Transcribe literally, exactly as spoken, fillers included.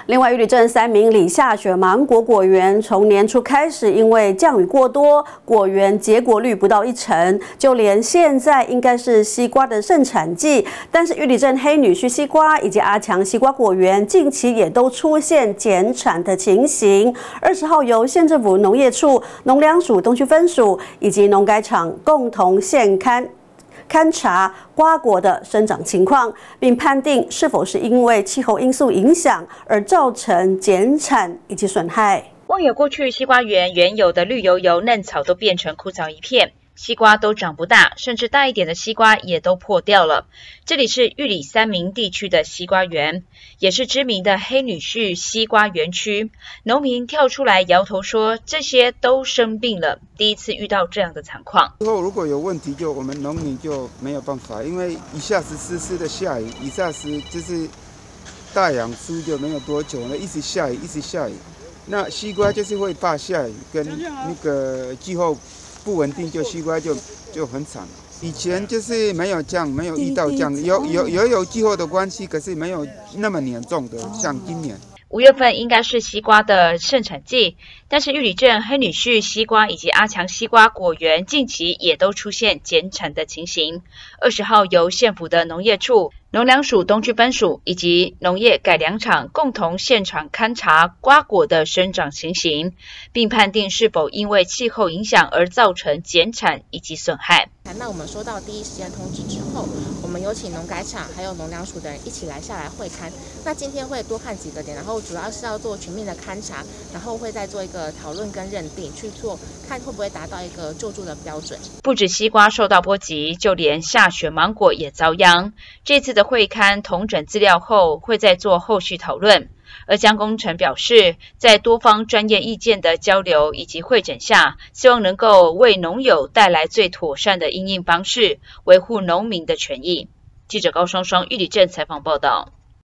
另外，玉里镇三名里下雪芒果果园从年初开始，因为降雨过多，果园结果率不到一成。就连现在应该是西瓜的盛产季，但是玉里镇黑女婿西瓜以及阿强西瓜果园近期也都出现减产的情形。二十号由县政府农业处、农粮署东区分署以及农改场共同现勘。 勘察瓜果的生长情况，并判定是否是因为气候因素影响而造成减产以及损害。 望有过去西瓜园原有的绿油油嫩草都变成枯燥一片，西瓜都长不大，甚至大一点的西瓜也都破掉了。这里是玉里三民地区的西瓜园，也是知名的黑女婿西瓜园区。农民跳出来摇头说，这些都生病了，第一次遇到这样的惨况。 以后如果有问题，就我们农民就没有办法，因为一下子湿湿的下雨，一下子就是大阳出就没有多久了，一直下雨，一直下雨。那西瓜就是会怕下雨，跟那个气候不稳定，就西瓜就就很惨。以前就是没有这样，没有遇到这样，有有也有气候的关系，可是没有那么严重的，像今年。 五月份应该是西瓜的盛产季，但是玉里镇黑女婿西瓜以及阿强西瓜果园近期也都出现减产的情形。二十号由县府的农业处、农粮署东区分署以及农业改良场共同现场勘察瓜果的生长情形，并判定是否因为气候影响而造成减产以及损害。 那我们收到第一时间通知之后，我们有请农改场还有农粮署的人一起来下来会勘。那今天会多看几个点，然后主要是要做全面的勘察，然后会再做一个讨论跟认定，去做看会不会达到一个救助的标准。 不止西瓜受到波及，就连下雪芒果也遭殃。这次的会勘统整资料后，会再做后续讨论。而江工程表示，在多方专业意见的交流以及会诊下，希望能够为农友带来最妥善的因应方式，维护农民的权益。记者高双双玉里镇采访报道。